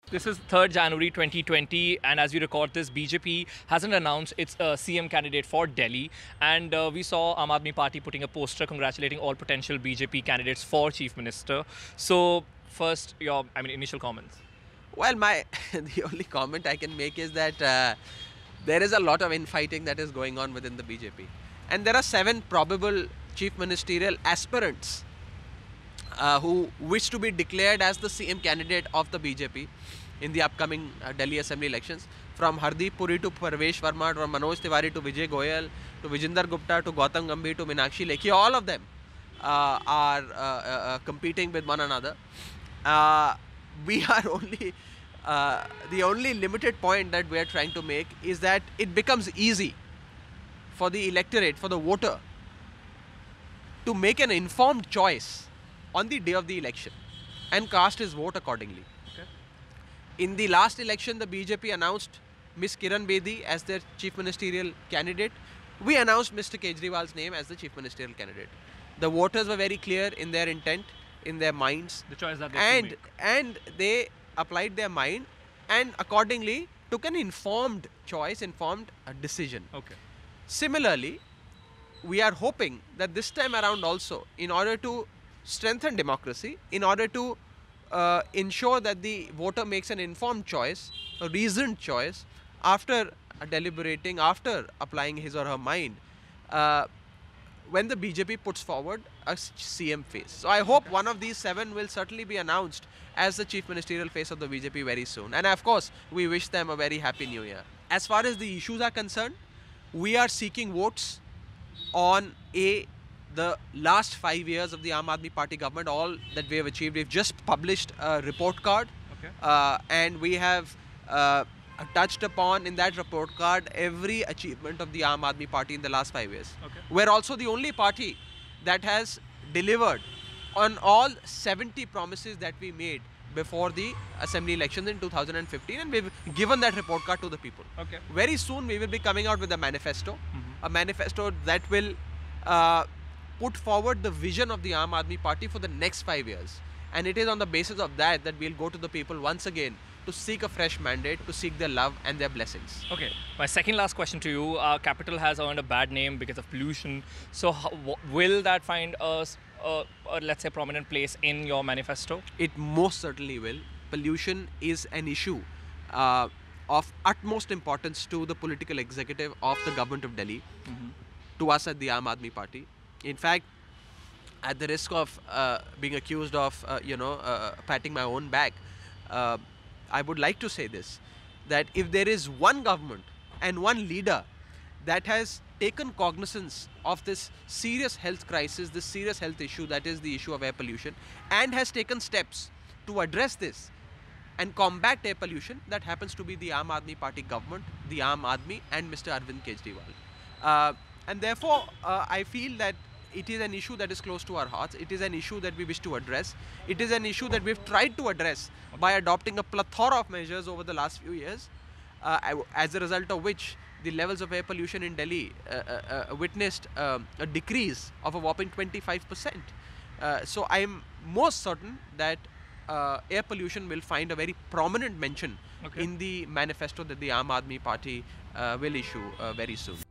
This is 3rd January 2020, and as we record this, BJP hasn't announced its CM candidate for Delhi. And we saw Aam Aadmi Party putting a poster congratulating all potential BJP candidates for Chief Minister. So, first, your initial comments. Well, the only comment I can make is that there is a lot of infighting that is going on within the BJP, and there are 7 probable chief ministerial aspirants who wish to be declared as the CM candidate of the BJP in the upcoming Delhi Assembly elections. From Hardeep Puri to Parvesh Verma to Manoj Tiwari to Vijay Goyal to Vijinder Gupta to Gautam Gambhir to Meenakshi Lekhi, all of them are competing with one another. We are only the only limited point that we are trying to make is that it becomes easy for the electorate, for the voter, to make an informed choice on the day of the election and cast his vote accordingly. Okay. In the last election, the BJP announced Ms. Kiran Bedi as their chief ministerial candidate. We announced Mr. Kejriwal's name as the chief ministerial candidate. The voters were very clear in their intent, in their minds. The choice that they and they applied their mind and accordingly took an informed choice, informed decision. Okay. Similarly, we are hoping that this time around also, in order to strengthen democracy, in order to ensure that the voter makes an informed choice, a reasoned choice, after deliberating, after applying his or her mind, when the BJP puts forward a CM face. So I hope one of these 7 will certainly be announced as the chief ministerial face of the BJP very soon. And of course, we wish them a very happy new year. As far as the issues are concerned, we are seeking votes on the last 5 years of the Aam Aadmi Party government, all that we have achieved. We've just published a report card, okay. And we have touched upon in that report card every achievement of the Aam Aadmi Party in the last 5 years. Okay. We're also the only party that has delivered on all 70 promises that we made before the assembly elections in 2015, and we've given that report card to the people. Okay. Very soon we will be coming out with a manifesto, a manifesto that will put forward the vision of the Aam Aadmi Party for the next 5 years. And it is on the basis of that we'll go to the people once again to seek a fresh mandate, to seek their love and their blessings. Okay. My second last question to you. Our capital has earned a bad name because of pollution. So will that find a let's say, prominent place in your manifesto? It most certainly will. Pollution is an issue of utmost importance to the political executive of the government of Delhi, to us at the Aam Aadmi Party. In fact, at the risk of being accused of, patting my own back, I would like to say this, that if there is one government and one leader that has taken cognizance of this serious health crisis, this serious health issue, that is the issue of air pollution, and has taken steps to address this and combat air pollution, that happens to be the Aam Aadmi Party government, the Aam Aadmi and Mr. Arvind Kejriwal. And therefore, I feel that it is an issue that is close to our hearts. It is an issue that we wish to address. It is an issue that we've tried to address by adopting a plethora of measures over the last few years, as a result of which the levels of air pollution in Delhi witnessed a decrease of a whopping 25%. So I am most certain that air pollution will find a very prominent mention in the manifesto that the Aam Aadmi Party will issue very soon.